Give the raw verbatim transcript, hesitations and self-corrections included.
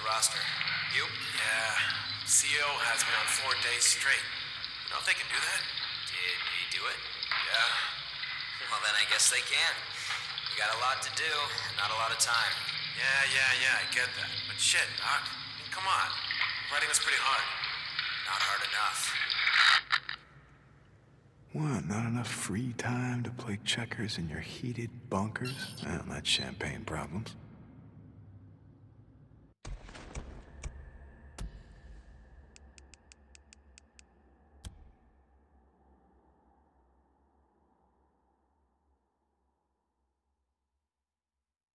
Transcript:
roster. You? Yeah. C O has me on four days straight. You know if they can do that? Did he do it? Yeah. Well, then I guess they can. You got a lot to do, not a lot of time. Yeah, yeah, yeah, I get that. But shit, Doc. I mean, come on. Writing is pretty hard. Not hard enough. What, not enough free time to play checkers in your heated bunkers? Well, that's champagne problems.